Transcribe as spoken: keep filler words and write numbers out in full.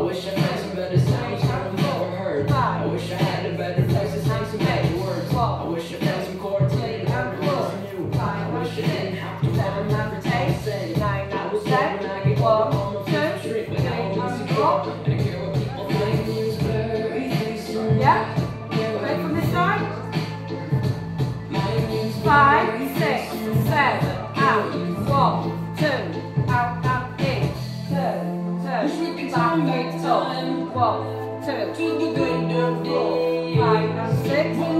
wish I had some better sounds I've never heard. I wish I had a better place to sing some better words. I wish I found some chords laid out and was new. I wish I didn't have to rhyme every time I sang. I was sad when I get up on my first trick, but now I'm insecure and I care what people think. It's very strong. Yeah. Ready from this side? Five, six, seven, out, one, two, out, out, in, turn, turn, back, eight, up, one, two, three, four, five, six.